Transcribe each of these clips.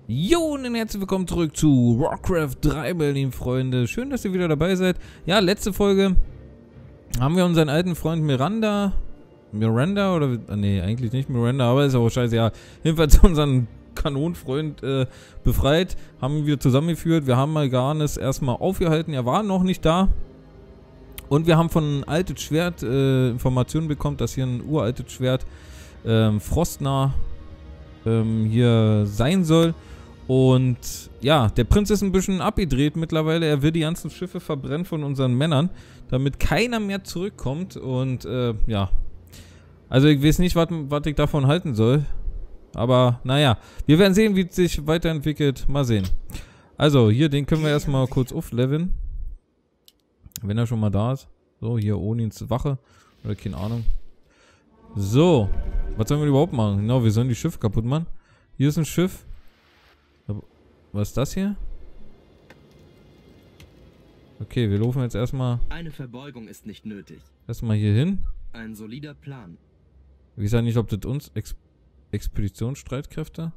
Jo und herzlich willkommen zurück zu Warcraft 3, meine lieben Freunde. Schön, dass ihr wieder dabei seid. Ja, letzte Folge haben wir unseren alten Freund Miranda oder... Nee, eigentlich nicht Miranda, aber ist auch scheiße. Ja, jedenfalls unseren Kanonenfreund befreit. Haben ihn wieder zusammengeführt. Wir haben Mal'Ganis erstmal aufgehalten. Er war noch nicht da. Und wir haben von Altes Schwert Informationen bekommen, dass hier ein uraltes Schwert frostnah hier sein soll. Und ja, der Prinz ist ein bisschen abgedreht mittlerweile. Er will die ganzen Schiffe verbrennen von unseren Männern, damit keiner mehr zurückkommt. Und ja, also ich weiß nicht, was ich davon halten soll. Aber naja, wir werden sehen, wie es sich weiterentwickelt. Mal sehen. Also hier, den können wir erstmal kurz aufleveln. Wenn er schon mal da ist. So, hier Onins Wache. Oder keine Ahnung. So, was sollen wir überhaupt machen? Genau, wir sollen die Schiffe kaputt machen. Hier ist ein Schiff. Was ist das hier? Okay, wir laufen jetzt erstmal... Eine Verbeugung ist nicht nötig. Erstmal hier hin. Ein solider Plan. Ich weiß ja nicht, ob das uns... Expeditionsstreitkräfte?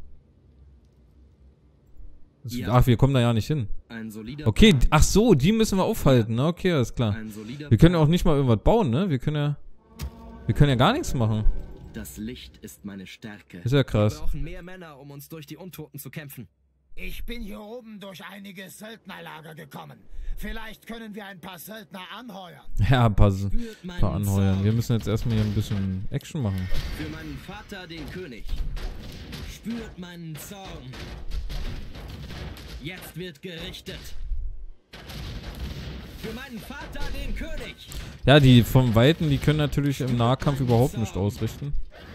Ja. Ach, wir kommen da ja nicht hin. Ein solider Okay, Plan. ach so, die müssen wir aufhalten. Ne? Okay, alles klar. Ein solider Wir können ja Plan. auch nicht mal irgendwas bauen, ne? Wir können ja gar nichts machen. Das Licht ist meine Stärke. Ist ja Wir krass. brauchen mehr Männer, um uns durch die Untoten zu kämpfen. Ich bin hier oben durch einige Söldnerlager gekommen. Vielleicht können wir ein paar Söldner anheuern. Ja, ein paar Spürt meinen anheuern. Zorn. Wir müssen jetzt erstmal hier ein bisschen Action machen. Für meinen Vater, den König. Spürt meinen Zorn. Jetzt wird gerichtet. Für meinen Vater, den König. Ja, die vom Weiten, die können natürlich im Nahkampf überhaupt nicht ausrichten.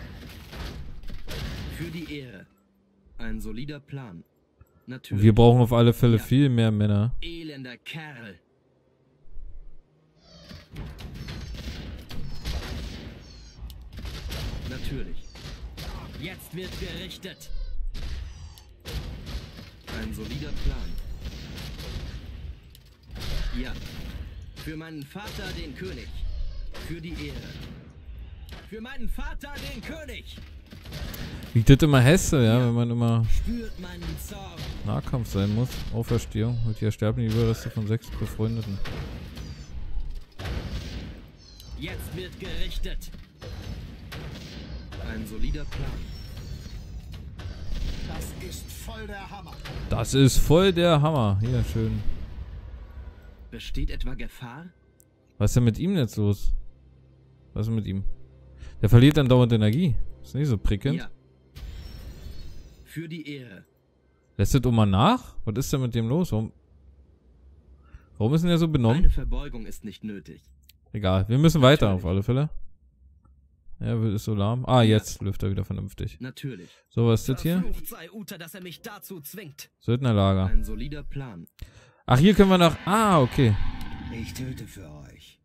Für die Ehre. Ein solider Plan. Natürlich. Wir brauchen auf alle Fälle Ja. viel mehr Männer. Elender Kerl. Natürlich. Jetzt wird gerichtet. Ein solider Plan. Ja. Für meinen Vater, den König. Für die Ehre. Für meinen Vater, den König. Liegt das immer Hesse, ja, wenn man immer Spürt meinen Zorn. Nahkampf sein muss. Auferstehung. Und hier sterben die Überreste von 6 Befreundeten. Jetzt wird gerichtet. Ein solider Plan. Das ist voll der Hammer. Das ist voll der Hammer. Hier, schön. Besteht etwa Gefahr? Was ist denn mit ihm jetzt los? Was ist mit ihm? Der verliert dann dauernd Energie. Ist nicht so prickelnd. Ja. Für die Ehre. Lässt das immer nach? Was ist denn mit dem los? Warum ist denn der so benommen? Eine Verbeugung ist nicht nötig. Egal, wir müssen weiter Natürlich. auf alle Fälle. Ja, ist so lahm. Ah, jetzt läuft er wieder vernünftig. Natürlich. So, was ist das hier? Verflucht sei Uta, dass er mich dazu zwingt. Söldnerlager. Ein solider Plan. Ach, hier können wir noch... Ah, okay. Ich töte für euch.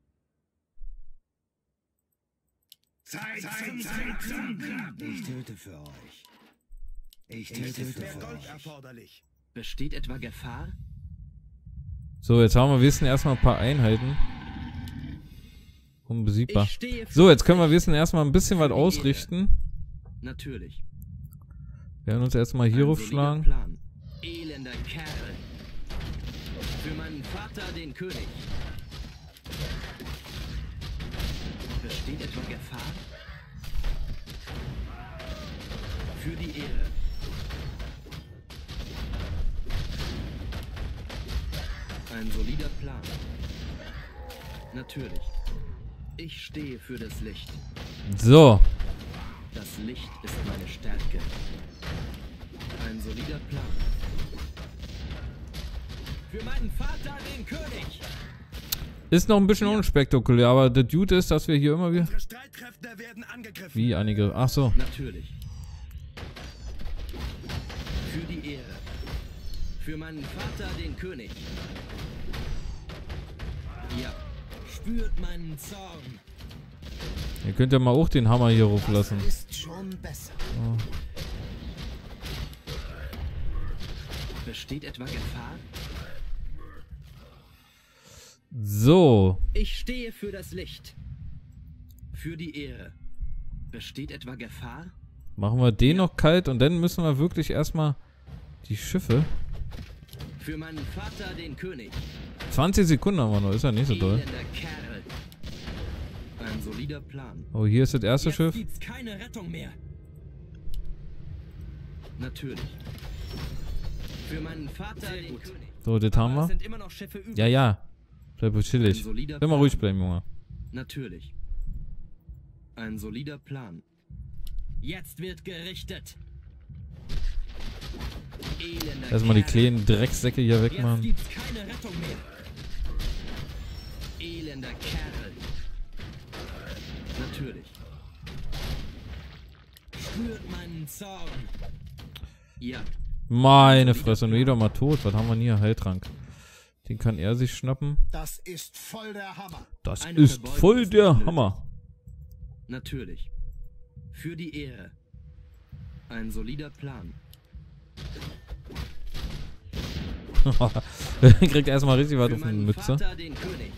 Zeit zum Trinken. Ich töte für euch. Ich töte für euch. Besteht etwa Gefahr? So, jetzt haben wir wissen erstmal ein paar Einheiten. Unbesiegbar. Ich stehe für So, jetzt können wir wissen erstmal ein bisschen was ausrichten. Natürlich. Wir werden uns erstmal hier Ein raufschlagen. solider Plan. Elender Kerl. Für meinen Vater, den König. Besteht etwa Gefahr? Für die Ehre. Ein solider Plan. Natürlich. Ich stehe für das Licht. So. Das Licht ist meine Stärke. Ein solider Plan. Für meinen Vater, den König. Ist noch ein bisschen unspektakulär, aber der Dude ist, dass wir hier immer wieder... Unsere Streitkräfte werden angegriffen. Wie einige... Ach so. Natürlich. Für die Ehre. Für meinen Vater, den König. Ja. Spürt meinen Zorn. Ihr könnt ja mal auch den Hammer hier rauflassen. Das ist schon besser. Besteht etwa Gefahr? So. Ich stehe für das Licht. Für die Ehre. Besteht etwa Gefahr? Machen wir den noch kalt und dann müssen wir wirklich erstmal Die Schiffe. Für meinen Vater, den König. 20 Sekunden haben wir noch, ist ja nicht so doll. Elender Kerl. Ein solider Plan. Oh, hier ist das erste Schiff. Jetzt gibt's keine Rettung mehr. Natürlich. Für meinen Vater, den König. So, das haben Es wir. sind immer noch Schiffe übrig. Ja, ja. Bleib chillig. Ein solider Immer Plan. ruhig bleiben, Junge. Natürlich. Ein solider Plan. Jetzt wird gerichtet. Elender Erstmal die Kerl. kleinen Drecksäcke hier Jetzt wegmachen. gibt's keine Rettung mehr. Elender Kerl. Natürlich. Spürt meinen Zorn. Ja. Meine Fresse, und wieder mal tot. Was haben wir denn hier? Heiltrank. Den kann er sich schnappen. Das ist voll der Hammer. Das Eine ist Verbeugung voll ist der nicht Hammer. Natürlich. Für die Ehre. Ein solider Plan. Kriegt erstmal richtig was Für auf die meinen Mütze. Vater, den König.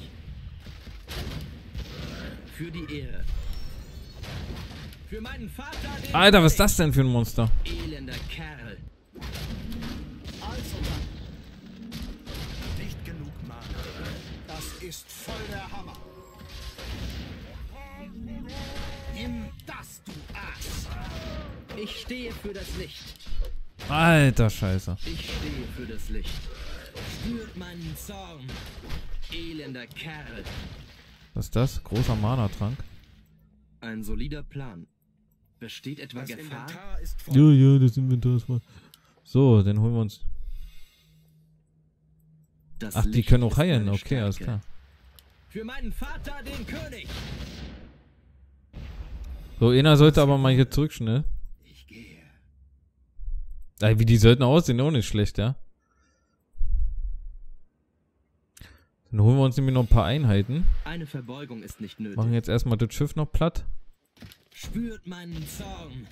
Für die Ehre. Für meinen Vater, den Alter, was König. ist das denn für ein Monster? Elender Kerl. Also dann. Nicht genug Mana. Das ist voll der Hammer. Nimm das, du Aas. Ich stehe für das Licht. Alter Scheiße. Ich stehe für das Licht. Spürt meinen Zorn. Elender Kerl. Was ist das? Großer Mana-Trank. Ein solider Plan. Besteht etwa Das Gefahr? Inventar ist voll. Ja, das Inventar ist voll. So, dann holen wir uns. Das Ach, die Licht können auch ist heilen. meine Okay, alles Stärke. klar. Für meinen Vater, den König. So, einer sollte aber mal hier zurück, schnell. Ich gehe. Ey, wie die sollten aussehen, auch nicht schlecht, ja. Dann holen wir uns nämlich noch ein paar Einheiten. Eine Verbeugung ist nicht nötig. Machen jetzt erstmal das Schiff noch platt. Spürt meinen Zorn.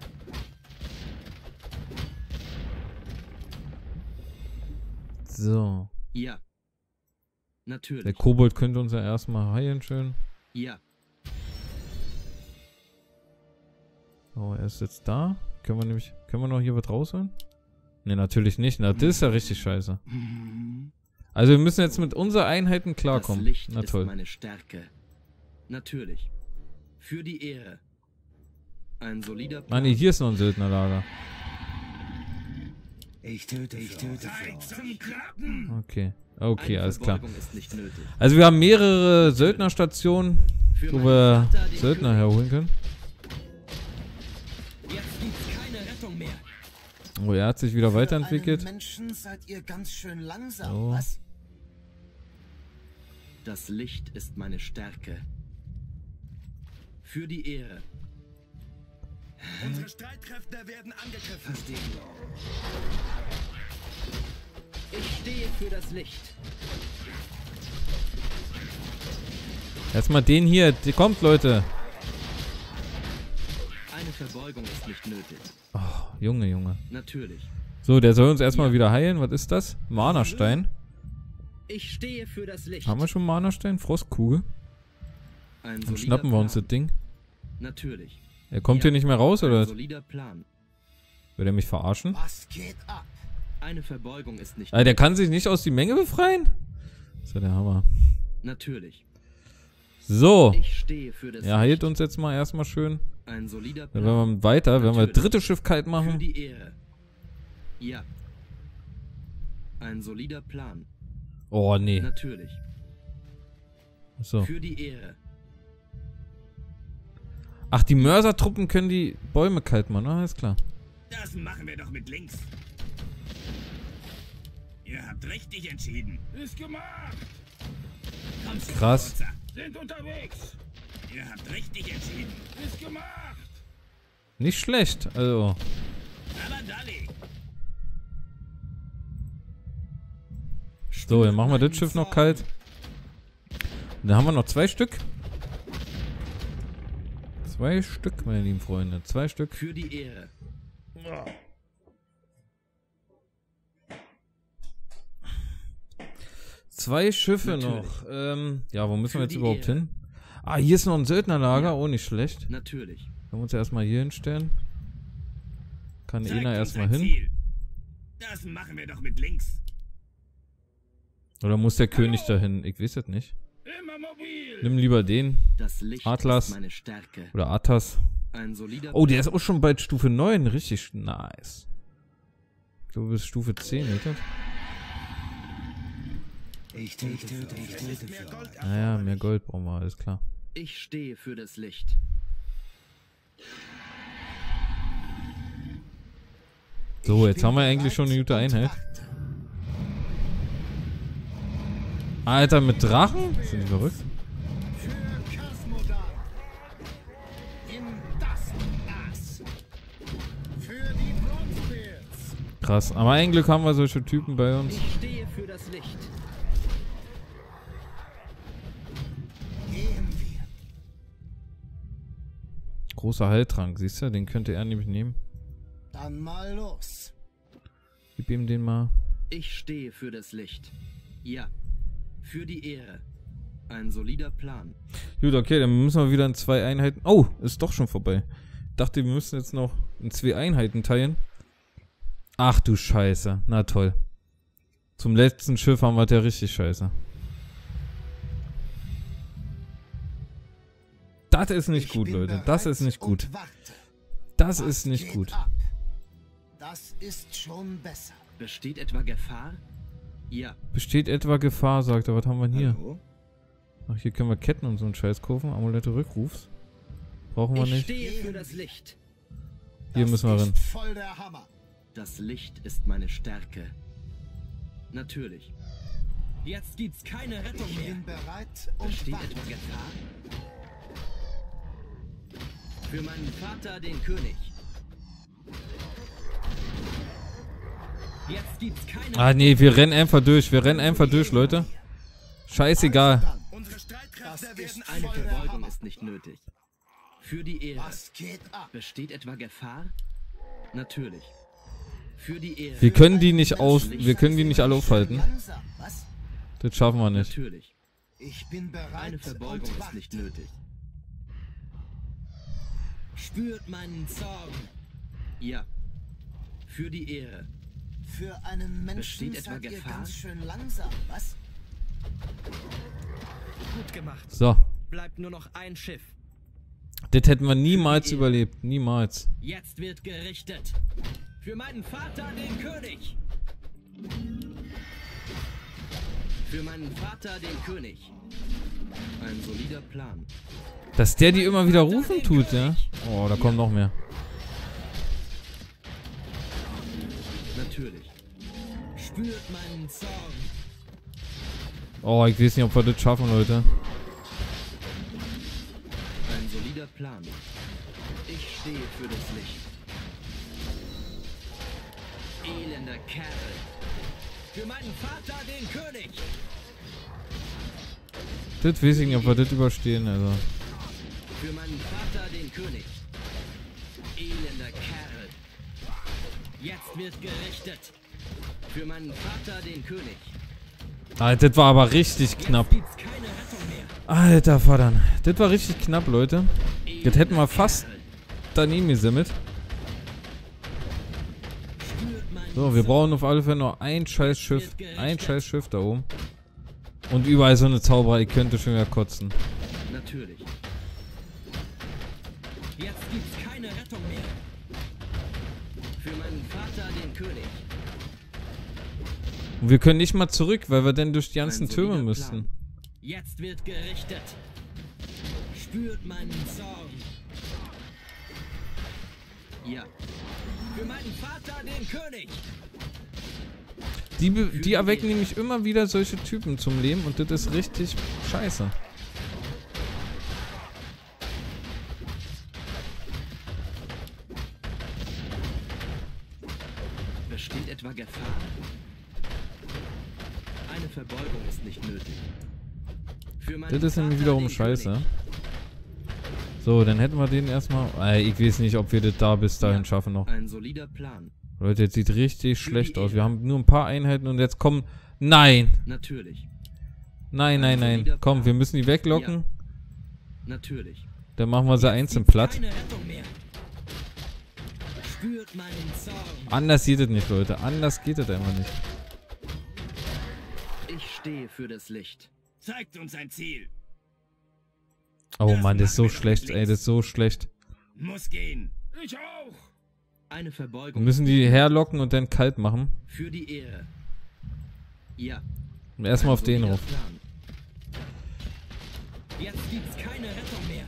So. Ja. Der Natürlich. Kobold könnte uns ja erstmal heilen, schön. Ja. Oh, er ist jetzt da. Können wir noch hier was rausholen? Ne, natürlich nicht. Na, das ist ja richtig scheiße. Also wir müssen jetzt mit unseren Einheiten Das klarkommen. Licht Na ist toll. meine Stärke. Natürlich. Für die Ehre. Ein solider Ah Plan. ne, hier ist noch ein Söldnerlager. Ich töte für euch. Okay. Okay, Eine alles klar. Verbeugung ist nicht nötig. Also wir haben mehrere Söldnerstationen, Für wo meinen wir Vater, den Söldner König. herholen können. Jetzt gibt's keine Rettung mehr. Oh, er hat sich wieder weiterentwickelt. Für einen Menschen seid ihr ganz schön langsam, Oh. was? Das Licht ist meine Stärke. Für die Ehre. Unsere Streitkräfte werden angegriffen. Verstehe. Ich stehe für das Licht. Erstmal den hier. Die kommt, Leute. Eine Verbeugung ist nicht nötig. Oh, Junge, Junge. Natürlich. So, der soll uns erstmal Ja. wieder heilen. Was ist das? Mana-Stein. Ich stehe für das Licht. Haben wir schon Mana-Stein? Frostkugel. Ein Dann solider schnappen wir uns das Plan. Ding. Natürlich. Er kommt Ja. hier nicht mehr raus, oder Ein was? solider Plan. Will er mich verarschen? Was geht ab? Eine Verbeugung ist nicht Ah, der kann sich nicht aus die Menge befreien? Das ist ja der Hammer. Natürlich. So. Ich stehe für das Er heilt Licht. uns jetzt mal erstmal schön. Ein solider Dann Plan. werden wir weiter, wenn wir das Natürlich. dritte Schiff kalt Für machen. die Ehre. Ja. Ein solider Plan. Oh, nee. Natürlich. So. Für die Ehre. Ach, die Mörsertruppen können die Bäume kalt machen, ah, ist klar. Das machen wir doch mit links. Ihr habt richtig entschieden. Ist gemacht. Komm schon, Krass. Kurzer. Sind unterwegs. Ihr habt richtig entschieden. Ist gemacht. Nicht schlecht, also. Aber Dalli. So, dann machen wir das Schiff noch kalt. Dann haben wir noch 2 Stück. 2 Stück, meine lieben Freunde. 2 Stück. Für die Ehre. Zwei Schiffe Natürlich. noch. Ja, wo müssen wir Für jetzt die überhaupt Ehre. hin? Ah, hier ist noch ein Söldnerlager. Ja. Oh, nicht schlecht. Natürlich. Können wir uns ja erstmal hier hinstellen. Kann Zeigt Ena uns erstmal ein hin. Ziel. Das machen wir doch mit links. Oder muss der König dahin? Ich weiß es nicht. Immer mobil. Nimm lieber den. Das Licht Atlas. ist meine Stärke. Oder Atas. Ein solider Oh, der ist auch schon bald Stufe 9. Richtig nice. Ich glaube, bis Stufe 10, nicht? Ich töte für euch. Naja, mehr Gold brauchen wir, alles klar. Ich stehe für das Licht. So, jetzt haben wir eigentlich schon eine gute Einheit. Alter, mit Drachen? Sind die verrückt? Für Kasmodan. In das Ass. Für die Bronzebears. Krass. Aber ein Glück haben wir solche Typen bei uns. Ich stehe für das Licht. Gehen wir. Großer Heiltrank, siehst du? Den könnte er nämlich nehmen. Dann mal los. Gib ihm den mal. Ich stehe für das Licht. Ja. Für die Ehre. Ein solider Plan. Gut, okay, dann müssen wir wieder in 2 Einheiten... Oh, ist doch schon vorbei. Dachte, wir müssen jetzt noch in 2 Einheiten teilen. Ach du Scheiße. Na toll. Zum letzten Schiff haben wir ja richtig scheiße. Das ist nicht Ich gut, bin Leute. Das bereit ist nicht gut. und warte. Das Was ist nicht geht gut. ab? Das ist schon besser. Besteht etwa Gefahr? Ja. Besteht etwa Gefahr, sagt er. Was haben wir denn hier? Hallo? Ach, hier können wir Ketten und so einen Scheiß kaufen. Amulette Rückrufs. Brauchen wir Ich nicht. stehe für das Licht. Hier Das müssen wir ist rein. voll der Hammer. Das Licht ist meine Stärke. Natürlich. Jetzt gibt's keine Rettung Ich mehr. bin bereit und Besteht warte. etwa Gefahr? Für meinen Vater, den König. Jetzt gibt's keine Ah, nee, wir rennen einfach durch. Wir rennen einfach durch, Leute. Scheißegal. Dann, Unsere das Streitkräfte ist werden Eine voll der Verbeugung Hammer. ist nicht nötig. Für die Ehre. Was geht ab? Besteht etwa Gefahr? Natürlich. Für die Ehre. Wir können die nicht wir können die nicht alle aufhalten. Langsam, was? Das schaffen wir nicht. Natürlich. Ich bin bereit Eine Verbeugung und ist warte. nicht nötig. spürt meinen Zorn. Ja. Für die Ehre. Für einen Menschen Besteht etwa seid ihr Gefahr? ganz schön langsam, was? Gut gemacht. So. Bleibt nur noch ein Schiff. Das hätten wir niemals überlebt. Niemals. Jetzt wird gerichtet. Für meinen Vater, den König. Für meinen Vater, den König. Ein solider Plan. Dass der die immer wieder rufen tut, ja? Oh, da kommt noch mehr. Natürlich. Spürt meinen Zorn. Oh, ich weiß nicht, ob wir das schaffen, Leute. Ein solider Plan. Ich stehe für das Licht. Elender Kerl. Für meinen Vater, den König. Das weiß ich nicht, ob wir das überstehen, also. Für meinen Vater, den König. Elender Kerl. Jetzt wird gerichtet. Für meinen Vater, den König. Ah, das war aber richtig knapp. Gibt's keine Rettung mehr. Alter Vater. Das war richtig knapp, Leute. Das hätten wir fast daneben gesimmelt. Spürt meinen So, wir brauchen auf alle Fälle noch ein scheiß Schiff. Ein scheiß Schiff da oben. Und überall so eine Zauberer, ich könnte schon wieder kotzen. Natürlich. Jetzt gibt's keine Rettung mehr. Für meinen Vater, den König. Und wir können nicht mal zurück, weil wir dann durch die ganzen Ein solider Türme Plan. müssten. Jetzt wird gerichtet. Spürt meinen Zorn. Ja. Für meinen Vater, den König. Die erwecken nämlich immer wieder solche Typen zum Leben und das ist richtig scheiße. Besteht etwa Gefahr? Eine Verbeugung ist nicht nötig. Für meinen Das ist nämlich Vater, wiederum den scheiße. König. So, dann hätten wir den erstmal... Ich weiß nicht, ob wir das da bis dahin Ja, schaffen noch. Ein solider Plan. Leute, jetzt sieht richtig schlecht aus. Ehre. Wir haben nur ein paar Einheiten und jetzt kommen... Nein! Natürlich. Nein, nein, nein. Komm, wir müssen die weglocken. Natürlich. Dann machen wir sie Jetzt einzeln gibt's platt. keine Rettung mehr. Spürt meinen Zorn. Anders geht es nicht, Leute. Anders geht es einfach nicht. Ich stehe für das Licht. Zeigt uns ein Ziel. Oh Mann, das ist so schlecht, ey. Das ist so schlecht. Muss gehen. Ich auch. Eine Wir Verbeugung müssen die herlocken und dann kalt machen. für die Ehre. Ja. Und erstmal auf ein den solider rauf. Plan. Jetzt gibt's keine Rettung mehr.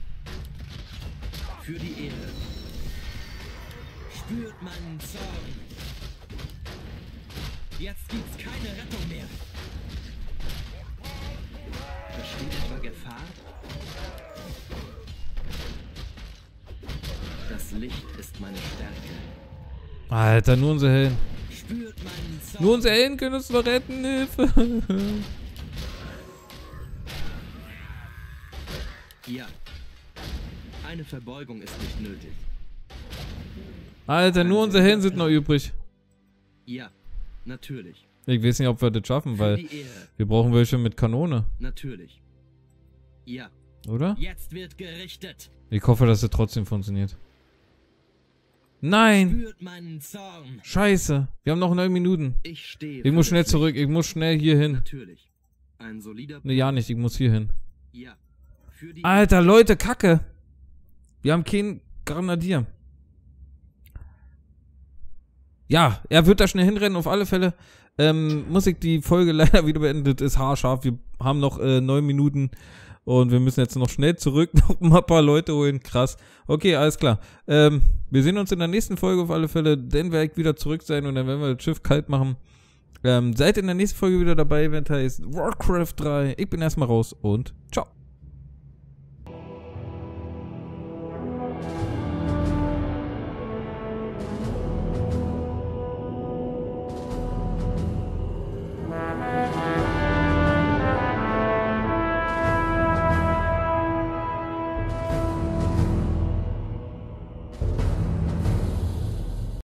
Für die Ehre. Spürt meinen Zorn. Jetzt gibt's keine Rettung mehr. Besteht etwa Gefahr? Das Licht ist meine Stärke. Alter, nur unsere Helden. Spürt meinen Zorn. Nur unsere Helden können uns noch retten. Hilfe. Ja. Eine Verbeugung ist nicht nötig. Alter, nur unsere Helden sind noch übrig. Ja, natürlich. Ich weiß nicht, ob wir das schaffen, Für weil die Ehre. wir brauchen welche mit Kanone, Natürlich. Ja. oder? Jetzt wird gerichtet. Ich hoffe, dass es trotzdem funktioniert. Nein! Spürt meinen Zorn. Scheiße. Wir haben noch 9 Minuten. Ich stehe. Ich muss für schnell das zurück. Licht. Ich muss schnell hier hin. Natürlich. Ein solider. Ne, ja nicht. Ich muss hier hin. Ja. Für die Alter, Leute, Kacke. Wir haben keinen Grenadier. Ja, er wird da schnell hinrennen, auf alle Fälle. Muss ich die Folge leider wieder beenden. Das ist haarscharf. Wir haben noch 9 Minuten. Und wir müssen jetzt noch schnell zurück, noch mal ein paar Leute holen. Krass. Okay, alles klar. Wir sehen uns in der nächsten Folge auf alle Fälle. Dann werde ich wieder zurück sein und dann werden wir das Schiff kalt machen. Seid in der nächsten Folge wieder dabei, wenn es heißt Warcraft 3. Ich bin erstmal raus und ciao.